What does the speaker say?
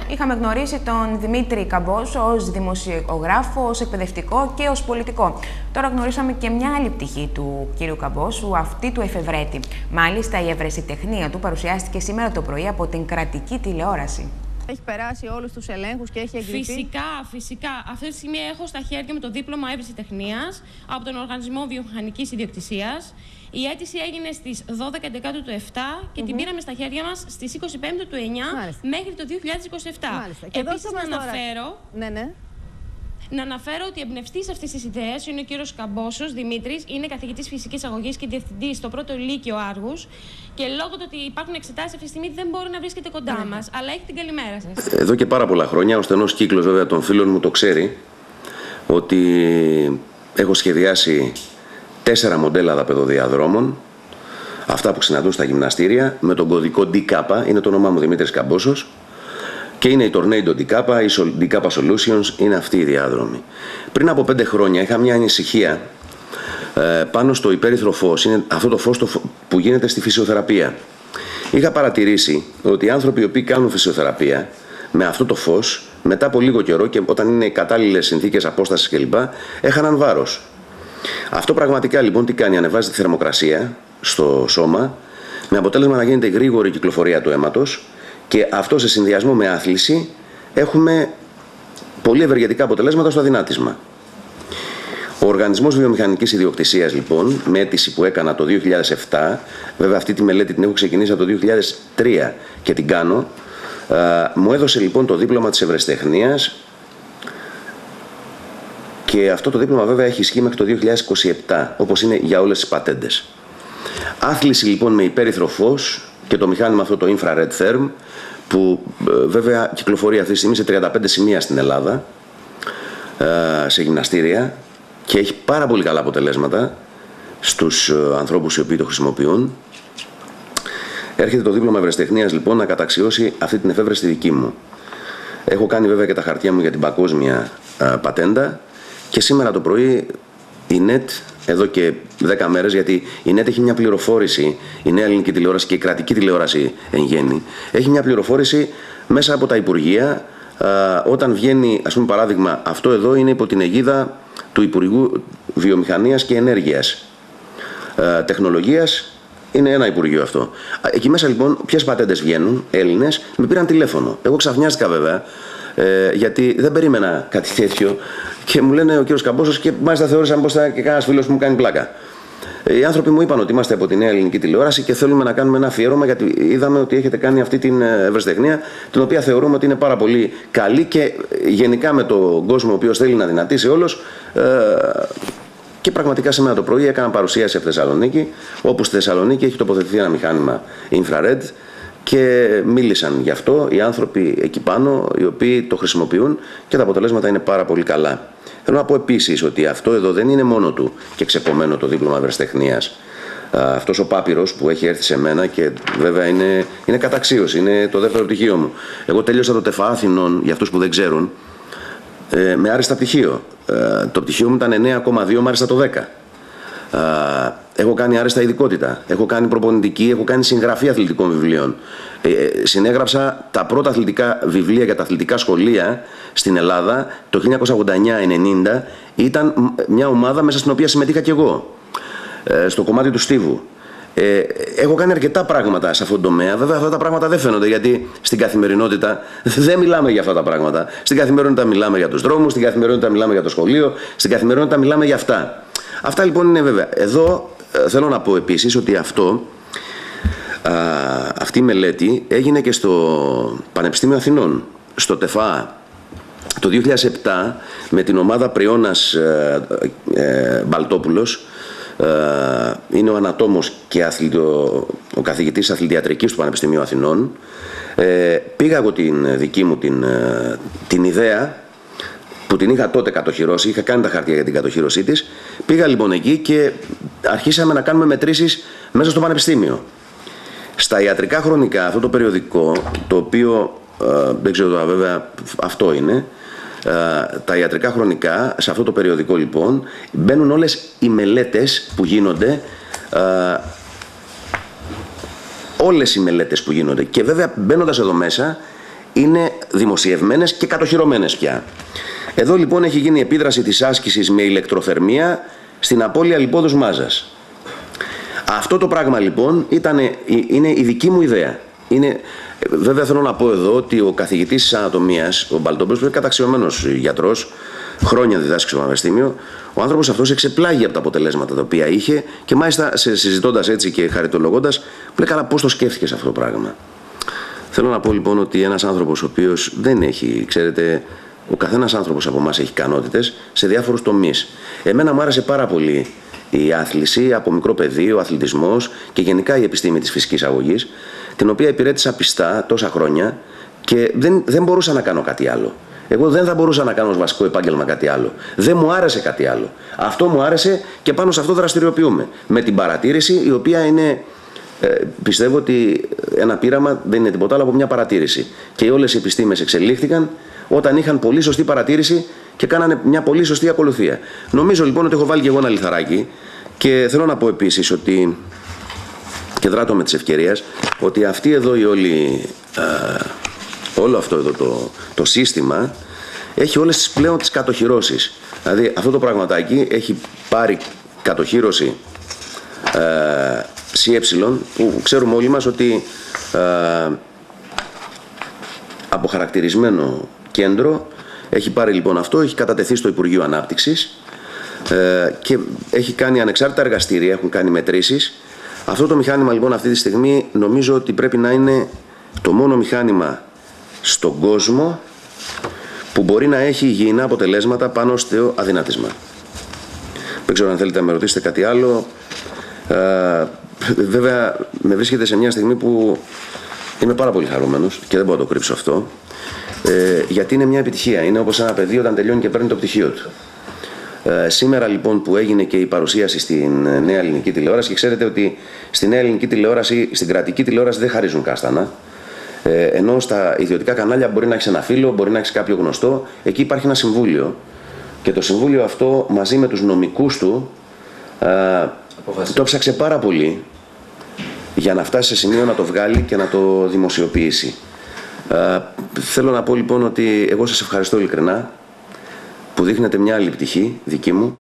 είχαμε γνωρίσει τον Δημήτρη Καμπόσο ως δημοσιογράφο, ως εκπαιδευτικό και ως πολιτικό. Τώρα γνωρίσαμε και μια άλλη πτυχή του κύριου Καμπόσου, αυτή του εφευρέτη. Μάλιστα, η ευρεσιτεχνία του παρουσιάστηκε σήμερα το πρωί από την κρατική τηλεόραση. Έχει περάσει όλους τους ελέγχους και έχει εγκριθεί. Φυσικά. Αυτή τη στιγμή έχω στα χέρια μου το δίπλωμα ευρεσιτεχνίας από τον Οργανισμό Βιομηχανικής Ιδιοκτησίας. Η αίτηση έγινε στις 12 του 7 και την πήραμε στα χέρια μας στις 25 του 9 μέχρι το 2027. Επίσης να αναφέρω... Να αναφέρω ότι εμπνευστής αυτής της ιδέας είναι ο κύριος Καμπόσος Δημήτρης, είναι καθηγητής φυσικής αγωγής και διευθυντής στο πρώτο Λύκειο Άργους. Και λόγω του ότι υπάρχουν εξετάσεις αυτή τη στιγμή δεν μπορεί να βρίσκεται κοντά μας, αλλά έχει την καλημέρα σας. Εδώ και πάρα πολλά χρόνια, ο στενός κύκλος βέβαια των φίλων μου το ξέρει, ότι έχω σχεδιάσει 4 μοντέλα δαπεδοδιαδρόμων, αυτά που συναντούν στα γυμναστήρια, με τον κωδικό DK, είναι το όνομά μου Δημήτρης Καμπόσος. Και είναι η Tornado DK, η DK Solutions, είναι αυτή η διάδρομη. Πριν από 5 χρόνια είχα μια ανησυχία πάνω στο υπέρυθρο φως, είναι αυτό το φως που γίνεται στη φυσιοθεραπεία. Είχα παρατηρήσει ότι οι άνθρωποι οι οποίοι κάνουν φυσιοθεραπεία με αυτό το φως, μετά από λίγο καιρό και όταν είναι κατάλληλες συνθήκες απόστασης κλπ, έχαναν βάρος. Αυτό πραγματικά λοιπόν τι κάνει, ανεβάζει τη θερμοκρασία στο σώμα, με αποτέλεσμα να γίνεται γρήγορη κυκλοφορία του αίματος. Και αυτό σε συνδυασμό με άθληση έχουμε πολύ ευεργετικά αποτελέσματα στο αδυνάτισμα. Ο Οργανισμός Βιομηχανικής Ιδιοκτησίας λοιπόν, με αίτηση που έκανα το 2007, βέβαια αυτή τη μελέτη την έχω ξεκινήσει από το 2003 και την κάνω, μου έδωσε λοιπόν το δίπλωμα της ευρεσιτεχνίας και αυτό το δίπλωμα βέβαια έχει ισχύ μέχρι το 2027, όπως είναι για όλες τις πατέντες. Άθληση λοιπόν με υπέρυθρο φως και το μηχάνημα αυτό το Infrared Therm, που βέβαια κυκλοφορεί αυτή τη στιγμή σε 35 σημεία στην Ελλάδα, σε γυμναστήρια, και έχει πάρα πολύ καλά αποτελέσματα στους ανθρώπους οι οποίοι το χρησιμοποιούν. Έρχεται το δίπλωμα ευρεσιτεχνίας λοιπόν να καταξιώσει αυτή την εφεύρεση δική μου. Έχω κάνει βέβαια και τα χαρτιά μου για την παγκόσμια πατέντα και σήμερα το πρωί η ΝΕΤ, εδώ και 10 μέρες, γιατί η ΝΕΤ έχει μια πληροφόρηση, η Νέα Ελληνική Τηλεόραση και η κρατική τηλεόραση εν γέννη, έχει μια πληροφόρηση μέσα από τα Υπουργεία, όταν βγαίνει, ας πούμε παράδειγμα, αυτό εδώ είναι υπό την αιγίδα του Υπουργού Βιομηχανίας και Ενέργειας. Τεχνολογίας είναι ένα Υπουργείο αυτό. Εκεί μέσα λοιπόν ποιες πατέντες βγαίνουν, Έλληνες, με πήραν τηλέφωνο. Εγώ ξαφνιάστηκα βέβαια, γιατί δεν περίμενα κάτι τέτοιο και μου λένε ο κύριος Καμπόσος, και μάλιστα θεώρησαν πως ήταν και κανένας φίλος που μου κάνει πλάκα. Οι άνθρωποι μου είπαν ότι είμαστε από τη Νέα Ελληνική Τηλεόραση και θέλουμε να κάνουμε ένα αφιέρωμα, γιατί είδαμε ότι έχετε κάνει αυτή την ευρεσιτεχνία, την οποία θεωρούμε ότι είναι πάρα πολύ καλή και γενικά με τον κόσμο ο οποίος θέλει να δυνατήσει όλος. Και πραγματικά σήμερα το πρωί έκανα παρουσίαση από Θεσσαλονίκη, όπου στη Θεσσαλονίκη έχει τοποθετηθεί ένα μηχάνημα infrared και μίλησαν γι' αυτό οι άνθρωποι εκεί πάνω, οι οποίοι το χρησιμοποιούν, και τα αποτελέσματα είναι πάρα πολύ καλά. Θέλω να πω επίσης ότι αυτό εδώ δεν είναι μόνο του και ξεπωμένο το δίπλωμα ευρεσιτεχνίας. Αυτός ο πάπυρος που έχει έρθει σε μένα, και βέβαια είναι καταξίωση, είναι το δεύτερο πτυχίο μου. Εγώ τέλειωσα το ΤΕΦΑ Αθηνών, για αυτούς που δεν ξέρουν, με άριστα πτυχίο. Το πτυχίο μου ήταν 9,2, μάλιστα το 10. Έχω κάνει άριστα ειδικότητα, έχω κάνει προπονητική, έχω κάνει συγγραφή αθλητικών βιβλίων. Συνέγραψα τα πρώτα αθλητικά βιβλία για τα αθλητικά σχολεία στην Ελλάδα το 1989-90. Ήταν μια ομάδα μέσα στην οποία συμμετείχα και εγώ, στο κομμάτι του στίβου. Έχω κάνει αρκετά πράγματα σε αυτόν τον τομέα. Βέβαια αυτά τα πράγματα δεν φαίνονται, γιατί στην καθημερινότητα δεν μιλάμε για αυτά τα πράγματα. Στην καθημερινότητα μιλάμε για τους δρόμους, στην καθημερινότητα μιλάμε για το σχολείο, στην καθημερινότητα μιλάμε για αυτά. Αυτά λοιπόν είναι βέβαια. Εδώ θέλω να πω επίσης ότι αυτή η μελέτη έγινε και στο Πανεπιστήμιο Αθηνών, στο ΤΕΦΑ το 2007, με την ομάδα Πριώνας Μπαλτόπουλος. Είναι ο ανατόμος και ο καθηγητής αθλητιατρικής του Πανεπιστημίου Αθηνών. Πήγα εγώ την δική μου την ιδέα, που την είχα τότε κατοχυρώσει, είχα κάνει τα χαρτιά για την κατοχύρωσή της. Πήγα λοιπόν εκεί και αρχίσαμε να κάνουμε μετρήσεις μέσα στο Πανεπιστήμιο. Στα ιατρικά χρονικά, αυτό το περιοδικό, το οποίο δεν ξέρω τώρα βέβαια, αυτό είναι, τα ιατρικά χρονικά, σε αυτό το περιοδικό λοιπόν, μπαίνουν όλες οι μελέτες που γίνονται, όλες οι μελέτες που γίνονται. Και βέβαια μπαίνοντας εδώ μέσα, είναι δημοσιευμένες και κατοχυρωμένες πια. Εδώ λοιπόν έχει γίνει επίδραση της άσκησης με ηλεκτροθερμία στην απώλεια λιπόδους μάζας. Αυτό το πράγμα λοιπόν είναι η δική μου ιδέα. Βέβαια θέλω να πω εδώ ότι ο καθηγητής της ανατομίας, ο Μπαλτόπουλος, που είναι καταξιωμένος γιατρός, χρόνια διδάσκει στο πανεπιστήμιο, ο άνθρωπος αυτός εξεπλάγει από τα αποτελέσματα τα οποία είχε και μάλιστα συζητώντας έτσι και χαριτολογώντας, μου λέει: καλά, πώς το σκέφτηκες αυτό το πράγμα. Θέλω να πω λοιπόν ότι ένας άνθρωπος ο οποίος δεν έχει, ξέρετε, ο καθένας άνθρωπος από εμάς έχει ικανότητες σε διάφορους τομείς. Εμένα μου άρεσε πάρα πολύ η άθληση από μικρό παιδί, ο αθλητισμός και γενικά η επιστήμη της φυσικής αγωγής, την οποία υπηρέτησα πιστά τόσα χρόνια και δεν μπορούσα να κάνω κάτι άλλο. Εγώ δεν θα μπορούσα να κάνω ως βασικό επάγγελμα κάτι άλλο. Δεν μου άρεσε κάτι άλλο. Αυτό μου άρεσε και πάνω σε αυτό δραστηριοποιούμε. Με την παρατήρηση, η οποία είναι, πιστεύω ότι ένα πείραμα δεν είναι τίποτα άλλο από μια παρατήρηση. Και όλες οι επιστήμες εξελίχθηκαν όταν είχαν πολύ σωστή παρατήρηση και κάνανε μια πολύ σωστή ακολουθία. Νομίζω λοιπόν ότι έχω βάλει και εγώ ένα λιθαράκι και θέλω να πω επίσης ότι, και δράτω με τις ευκαιρίες, ότι αυτή εδώ η όλο αυτό εδώ το σύστημα έχει όλες τις πλέον τις κατοχυρώσεις. Δηλαδή αυτό το πραγματάκι έχει πάρει κατοχύρωση CE, που ξέρουμε όλοι μας ότι αποχαρακτηρισμένο κέντρο έχει πάρει λοιπόν αυτό, έχει κατατεθεί στο Υπουργείο Ανάπτυξης και έχει κάνει ανεξάρτητα εργαστήρια, έχουν κάνει μετρήσεις. Αυτό το μηχάνημα λοιπόν αυτή τη στιγμή νομίζω ότι πρέπει να είναι το μόνο μηχάνημα στον κόσμο που μπορεί να έχει υγιεινά αποτελέσματα πάνω στο αδυνάτισμα. Δεν ξέρω αν θέλετε να με ρωτήσετε κάτι άλλο. Βέβαια με βρίσκεται σε μια στιγμή που είμαι πάρα πολύ χαρούμενος και δεν μπορώ να το κρύψω αυτό, γιατί είναι μια επιτυχία. Είναι όπως ένα παιδί όταν τελειώνει και παίρνει το πτυχίο του. Σήμερα λοιπόν που έγινε και η παρουσίαση στην Νέα Ελληνική Τηλεόραση, και ξέρετε ότι στη Νέα Ελληνική Τηλεόραση, στην κρατική τηλεόραση δεν χαρίζουν κάστανα, ενώ στα ιδιωτικά κανάλια μπορεί να έχει ένα φίλο, μπορεί να έχει κάποιο γνωστό, εκεί υπάρχει ένα συμβούλιο. Και το συμβούλιο αυτό μαζί με τους νομικούς του το ψάξε πάρα πολύ για να φτάσει σε σημείο να το βγάλει και να το δημοσιοποιήσει. Θέλω να πω λοιπόν ότι εγώ σας ευχαριστώ ειλικρινά που δείχνετε μια άλλη πτυχή δική μου.